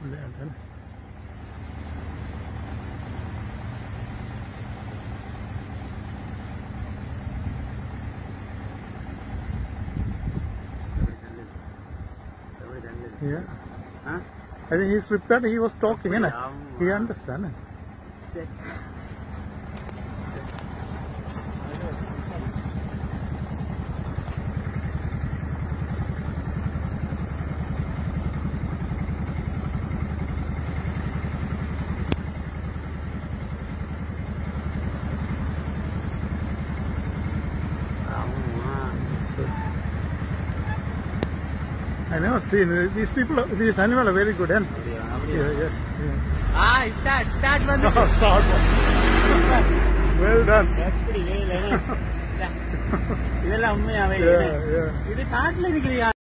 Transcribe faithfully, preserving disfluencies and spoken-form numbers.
Yeah. Huh? I think he's prepared. He was talking, and he understands. Shit. I never seen these people. These animals are very good, and yeah, yeah, yeah. Ah, start, start, one. Start. Well done. இதெல்லாம் உண்மையாவே Yeah, yeah. இது காட்டுல இருக்கிற